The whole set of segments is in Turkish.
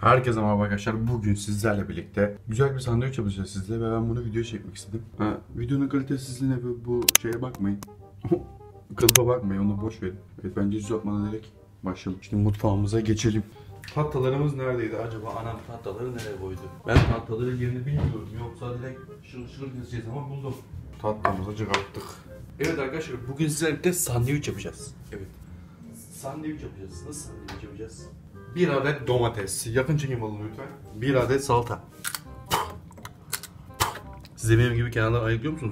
Herkese merhaba arkadaşlar. Bugün sizlerle birlikte güzel bir sandviç yapacağız sizle ve ben bunu video çekmek istedim. Videonun kalitesizliğine bu şeye bakmayın. Kılıfa bakmayın, onu boş verin. Evet, bence yüz yapmadan direkt başlayalım. Şimdi mutfağımıza geçelim. Tahtalarımız neredeydi acaba? Anam tahtaları nereye koydu? Ben tahtaları yerini bilmiyorum. Yoksa direkt şırıl şırıl gezeceğiz ama buldum. Tahtamızı çıkarttık. Evet arkadaşlar, bugün sizlerle birlikte sandviç yapacağız. Evet. Sandviç yapacağız. Nasıl sandviç yapacağız? Bir adet domates. Yakın çekim alın lütfen. Bir adet salata. Siz de benim gibi kenardan ayıklıyor musunuz?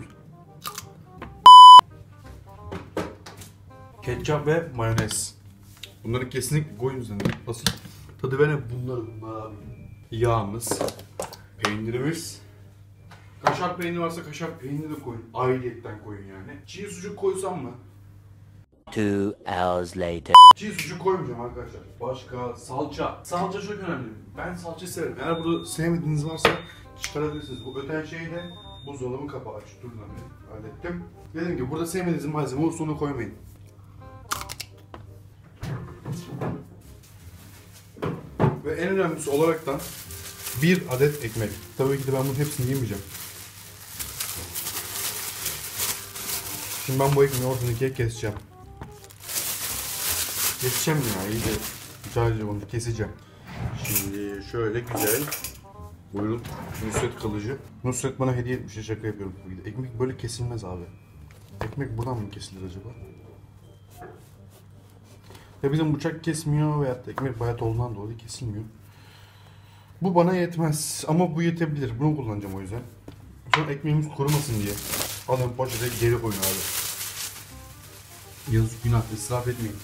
Ketçap ve mayonez. Bunları kesinlikle koyun üzerine. Nasıl? Tadı veren bunlar abi. Yağımız. Peynirimiz. Kaşar peyniri varsa kaşar peyniri de koyun. Ayrıyetten koyun yani. Çiğ sucuk koysam mı? 2 hours later. Çiğ sucuk koymayacağım arkadaşlar. Başka salça. Salça çok önemli. Ben salça severim. Eğer burada sevmediğiniz varsa çıkarabilirsiniz. Bu öten şeyi de buzdolabı kapağı aç. Durun abi. Hallettim. Dediğim gibi burada sevmediğiniz malzeme olursa onu koymayın. Ve en önemlisi olaraktan bir adet ekmek. Tabii ki de ben bunun hepsini yemeyeceğim. Şimdi ben bu ekmeği ortadan ikiye keseceğim. Keseceğim ya, iyice güzelce bunu keseceğim. Şimdi şöyle güzel. Buyurun, Nusret Kalıcı. Nusret bana hediye etmiş, şaka yapıyorum. Ekmek böyle kesilmez abi. Ekmek buradan mı kesilir acaba? Ya bizim bıçak kesmiyor veyahut da ekmek bayat olduğundan dolayı kesilmiyor. Bu bana yetmez ama bu yetebilir. Bunu kullanacağım o yüzden. Sonra ekmeğimiz kurumasın diye. Alın poşete geri koyun abi. Yazık, günah, israf etmeyin.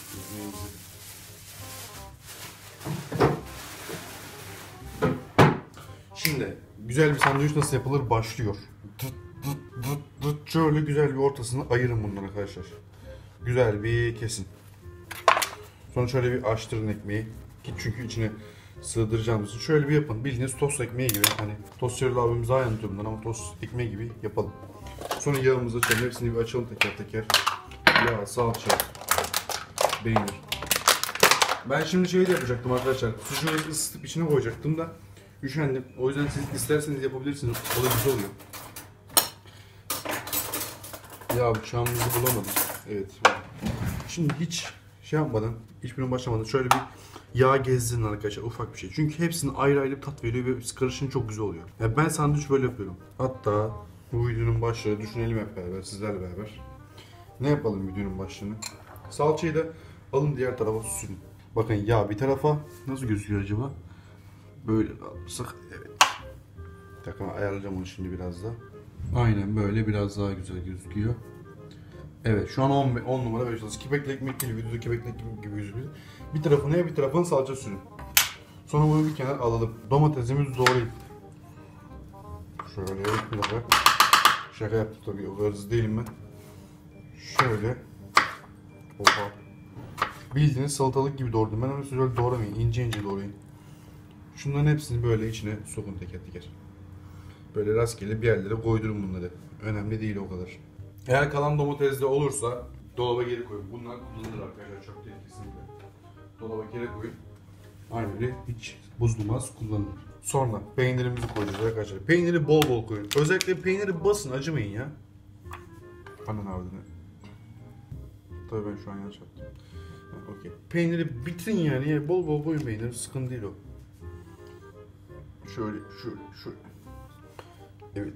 Şimdi güzel bir sandviç nasıl yapılır başlıyor. Şöyle güzel bir ortasını ayırın bunları arkadaşlar. Güzel bir kesin. Sonra şöyle bir açtırın ekmeği. Çünkü içine sığdıracağımız için şöyle bir yapın. Bildiğiniz tost ekmeği gibi. Hani tostçuları abimiz daha yanıtıyor bundan ama tost ekmeği gibi yapalım. Sonra yağımızı açalım. Hepsini bir açalım teker teker. Yağ, salça, peynir. Ben şimdi şey de yapacaktım arkadaşlar. Sucuğu ısıtıp içine koyacaktım da üşendim. O yüzden siz isterseniz yapabilirsiniz. O da güzel oluyor. Ya bıçağımızı bulamadım. Evet. Şimdi hiç şey yapmadan, hiçbirine başlamadan şöyle bir yağ gezdirin arkadaşlar, ufak bir şey. Çünkü hepsinin ayrı ayrı bir tat veriyor ve karışınca çok güzel oluyor. Yani ben sandviç böyle yapıyorum. Hatta bu videonun başlığı düşünelim hep beraber, sizlerle beraber. Ne yapalım videonun başlığını? Salçayı da alın diğer tarafa sürün. Bakın yağ bir tarafa, nasıl gözüküyor acaba? Böyle alırsak, evet. Bakın ayarlayacağım onu şimdi biraz da. Aynen böyle biraz daha güzel gözüküyor. Evet, şu an 10 numara 5 yıldız. Kepekli ekmek değil, videoda kepekli ekmek gibi gözüküyor. Bir tarafına bir tarafına salça sürün. Sonra bunu bir kenara alalım. Domatesimizi doğrayıp. Şöyle bunları. Şaka yaptım tabii, o kadar hızlı değilim ben. Şöyle. Oha. Bildiğiniz salatalık gibi doğradım. Ben onu şöyle doğramayın, ince ince doğrayın. Şunların hepsini böyle içine sokun teker teker. Böyle rastgele bir yerlere koydurun bunları. Önemli değil o kadar. Eğer kalan domates de olursa dolaba geri koyun. Bunlar kullanılır arkadaşlar, çok değil kesinlikle. Dolaba geri koyun. Aynı öyle hiç bozulmaz, kullanılır. Sonra peynirimizi koyacağız arkadaşlar. Peyniri bol bol koyun. Özellikle peyniri basın, acımayın ya. Anan ardına. Tabii ben şu an yanlış yaptım. Okay. Peyniri bitirin yani. Bol bol koyun peyniri, sıkıntı değil o. Şöyle. Evet.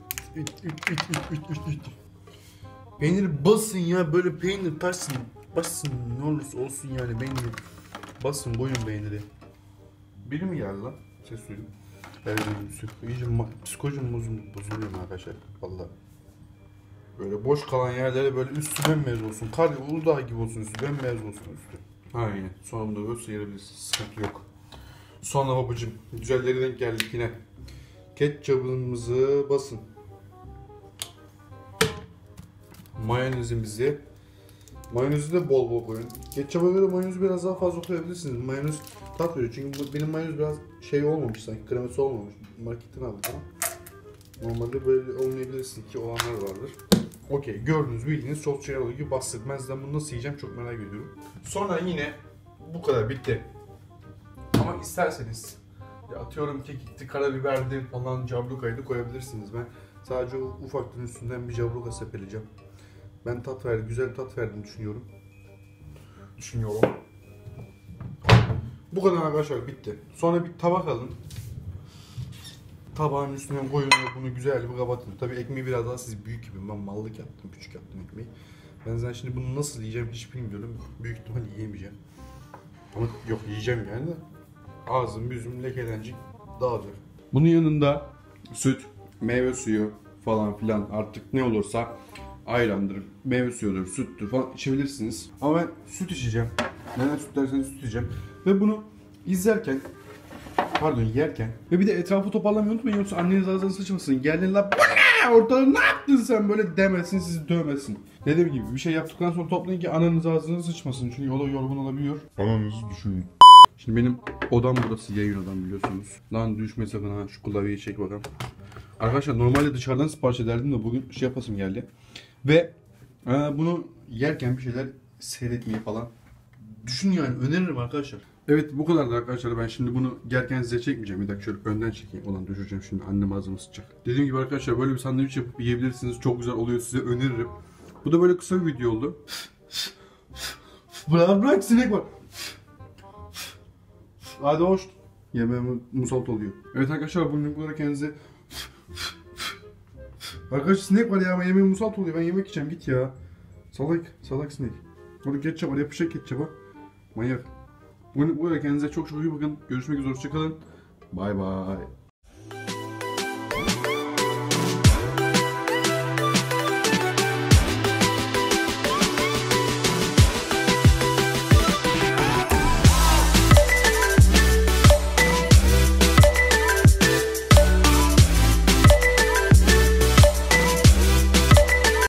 Peyniri basın ya, böyle peynir taşsın. Basın ne olursa olsun yani, peyniri basın, koyun peyniri. Biri mi geldi lan? Ses duydum. Evet, iyice psikolojim bozuluyor arkadaşlar. Vallahi. Böyle boş kalan yerlere böyle üstü bembeyaz olsun. Kar Uludağ gibi olsun, üstü bembeyaz olsun üstü. Aynen. Sonra bunu da böyle sıyırabilirsiniz. Sıkıntı yok. Sonra babacım, güzelleri denk geldik yine. Ketçapımızı basın. Mayonezimizi. Mayonezi de bol bol koyun. Ketçapa göre mayonezi biraz daha fazla koyabilirsiniz. Mayonez tat veriyor. Çünkü benim mayonez biraz şey olmamış sanki. Kreması olmamış. Marketten aldık ama. Normalde böyle olmayabilirsin ki olanlar vardır. Okey. Gördüğünüz bildiğiniz sos şey oluyor ki bastık. Ben zaten bunu nasıl yiyeceğim çok merak ediyorum. Sonra yine bu kadar bitti. Ama isterseniz Ya atıyorum kekikti, karabiberdi falan, cabrukaydı koyabilirsiniz. Ben sadece o ufaklığın üstünden bir cabruka sepeleyeceğim. Ben güzel bir tat verdiğini düşünüyorum. Bu kadar arkadaşlar, bitti. Sonra bir tabak alın. Tabağın üstüne koyun ve bunu güzel bir kapatın. Tabii ekmeği biraz daha siz büyük gibi. Ben mallık yaptım, küçük yaptım ekmeği. Ben zaten şimdi bunu nasıl yiyeceğim hiç bilmiyorum. Büyük ihtimalle yiyemeyeceğim. Ama yok, yiyeceğim yani de. Ağzım yüzüm lekelenecek, dağılacak. Bunun yanında süt, meyve suyu falan filan artık ne olursa, ayrandır, meyve suyudur, süttür falan içebilirsiniz. Ama ben süt içeceğim. Neden süt derseniz süt içeceğim. Ve bunu yerken ve bir de etrafı toparlamayı unutmayın, yoksa anneniz ağzına sıçmasın. Geldin la ortada ne yaptın sen böyle demesin, sizi dövmesin. Dediğim gibi bir şey yaptıktan sonra toplayın ki ananız ağzına sıçmasın. Çünkü o da yorgun olabiliyor. Ananızı düşünün. Şimdi benim odam burası, yayın odam biliyorsunuz. Lan düşme sakın ha, şu klavyeyi çek bakalım. Arkadaşlar normalde dışarıdan sipariş ederdim de bugün şey yapasım geldi. Ve bunu yerken bir şeyler seyretmeyi falan düşün yani, öneririm arkadaşlar. Evet, bu kadardı arkadaşlar. Ben şimdi bunu yerken size çekmeyeceğim. Bir dakika şöyle önden çekeyim. Ulan düşüreceğim şimdi, annem ağzıma sıçacak. Dediğim gibi arkadaşlar, böyle bir sandviç yapıp yiyebilirsiniz. Çok güzel oluyor, size öneririm. Bu da böyle kısa bir video oldu. Bırak sinek var. Hadi hoş. Yemeğime musallat oluyor. Evet arkadaşlar, bugün bu kadar, kendinize... Arkadaşlar sinek var ya, ama yemeğime musallat oluyor. Ben yemek yiyeceğim, git ya. Salak sinek. Orada ketçap var, yapışacak ketçapa. Manyak. Bu arada kendinize çok iyi bakın. Görüşmek üzere, hoşçakalın. Bay bay.